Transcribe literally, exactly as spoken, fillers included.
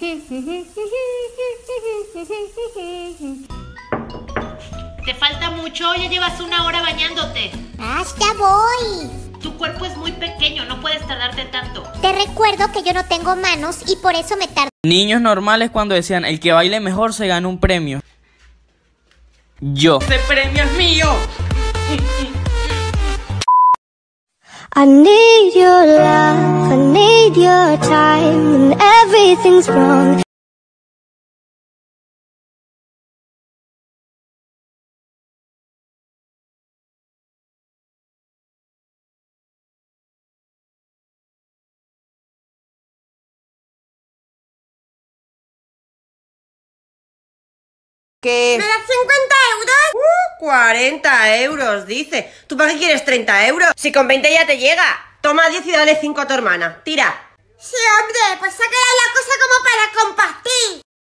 Te falta mucho, ya llevas una hora bañándote. ¡Ah, ya voy! Tu cuerpo es muy pequeño, no puedes tardarte tanto. Te recuerdo que yo no tengo manos y por eso me tardo. Niños normales cuando decían el que baile mejor se gana un premio. Yo. ¡Ese premio es mío! I need your love, I need your time, when everything's wrong. ¿Qué? ¿Me das cincuenta euros? Uh, cuarenta euros, dice. ¿Tú para qué quieres treinta euros? Si con veinte ya te llega. Toma diez y dale cinco a tu hermana. Tira. Sí, hombre, pues saca ya la cosa como para